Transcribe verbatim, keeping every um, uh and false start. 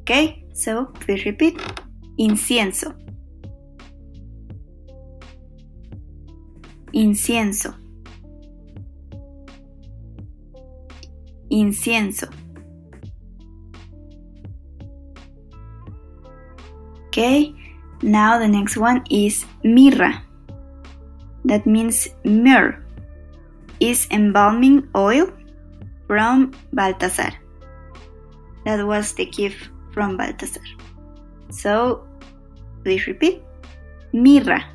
Okay, so please repeat. Incienso. Incienso. Incienso. Okay, now the next one is mirra. That means myrrh. Is embalming oil from Baltasar. That was the gift from Baltasar. So, please repeat. Mirra.